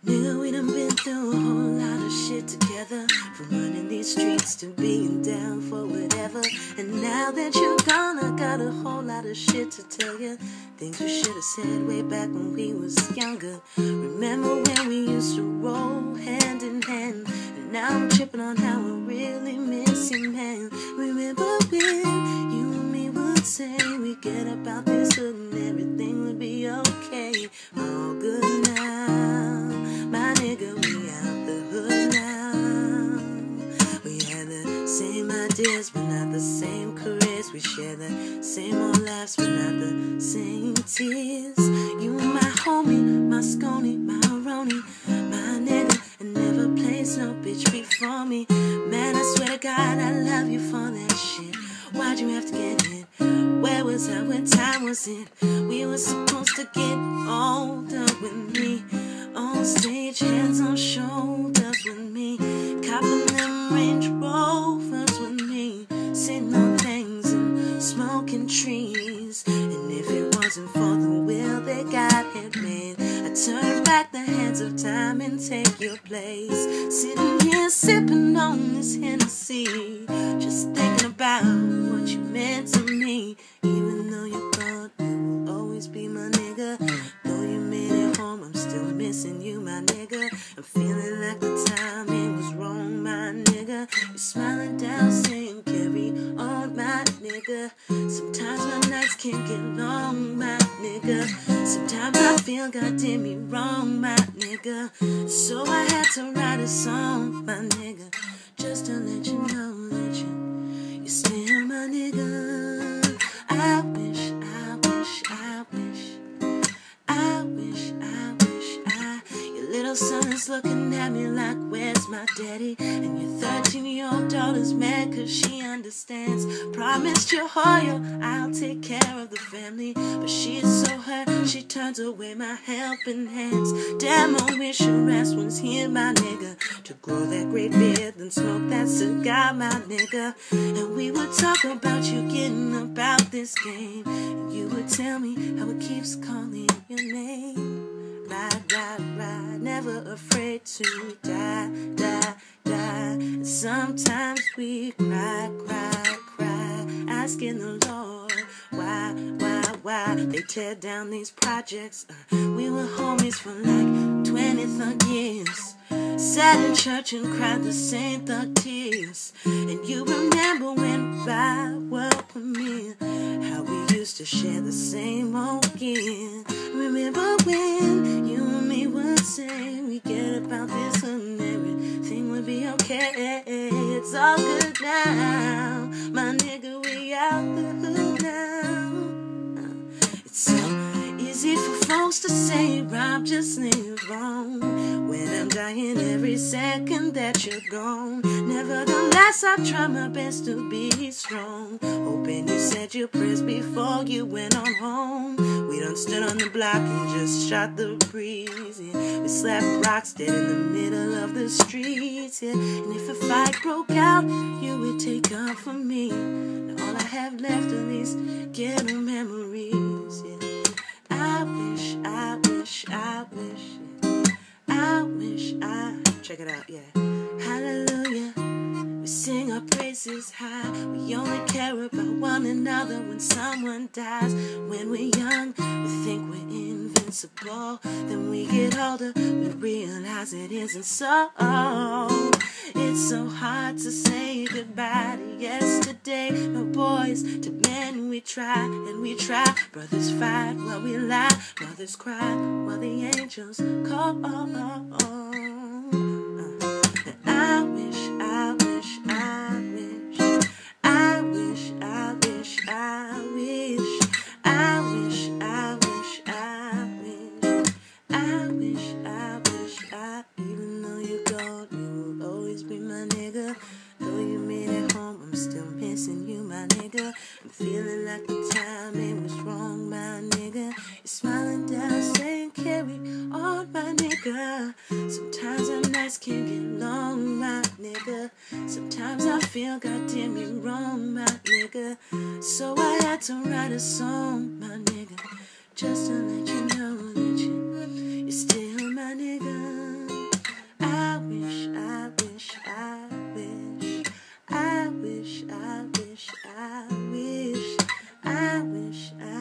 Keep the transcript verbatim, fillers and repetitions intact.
Nigga, we done been through a whole lot of shit together, from running these streets to being down for whatever. And now that you're gone, I got a whole lot of shit to tell you. Things we should have said way back when we was younger. Remember when we used to roll hand in hand, and now I'm tripping on how I really miss you, man. Remember when you and me would say we get about this hood and everything would be okay. All good now, my nigga, we out the hood now. We had the same ideas, but not the same careers. We share the same old laughs, but not the same tears. You and my homie, my scony, my Roni, my nigga, and never placed no bitch before me. Man, I swear to God, I love you for that shit. Why'd you have to get hit? Where was I when time was it? We were supposed to get older with me, on stage, hands on shoulders with me, copping them Range Rovers with me, sitting on things and smoking trees. And if it wasn't for the will that God had made, I'd turn back the hands of time and take your place. Sitting here sipping on this Hennessy, just thinking about what you meant to me. Even though you're gone, you will always be my nigga. Though you made it home, I'm still missing you, my nigga. I'm feeling like the timing was wrong, my nigga. You're smiling down saying carry on, my nigga. Sometimes my nights can't get long, my nigga. Sometimes I feel God did me wrong, my nigga. So I had to write a song, my nigga, just to let you know that you, you're still my nigga. I wish, I wish, I wish, I wish, I wish, I. Your little son is looking at me like, where's my daddy? And your thirteen-year-old daughter's mad cause she understands. Promised you Hoya, I'll take care of the family, but she's so hurt, she turns away my helping hands. Damn, I wish your ass was here, my nigga, to grow that great beard and smoke that cigar, my nigga. And we would talk about you getting about this game, and you would tell me how it keeps calling your name. Ride, ride, ride, never afraid to die, die, die. And sometimes we cry, cry, cry, asking the Lord why, why, why they tear down these projects. Uh, we were homies for like twenty thug years, sat in church and cried the same thug tears. And you remember when by world premiere, how we used to share the same old gear. Remember when you and me would say we get about this and everything would be okay. It's all good now, my nigga, we out the hood now. It's so easy for folks to say Rob, just live on, when I'm dying every second that you're gone. Nevertheless, I try my best to be strong, hoping you said your prayers before you went on home. We done stood on the block and just shot the breeze, yeah. We slapped rocks dead in the middle of the streets, yeah. And if a fight broke out, you would take off from me. Now all I have left are these ghetto memories, yeah. I wish, I wish, I wish, yeah. I wish, I... Check it out, yeah. Hallelujah. We sing our praises high. We only care about one another when someone dies. When we're young, we think we're invincible. Then we get older, we realize it isn't so. It's so hard to say goodbye to yesterday. No boys, to men we try and we try. Brothers fight while we lie. Mothers cry while the angels call. I wish, I wish, I wish, I wish, I wish, I wish, I wish, I wish, I wish, I wish, I wish, I. Even though you're gone, you will always be my nigga. Though you made it home, I'm still missing you, my nigga. I'm feeling like the timing was wrong, my nigga. You're smiling down, saying carry on, my nigga. Sometimes our nights can get long, my nigga. Sometimes I feel God did me wrong, my nigga. So I had to write a song, my nigga, just to let you know that you, you're still my nigga. wish I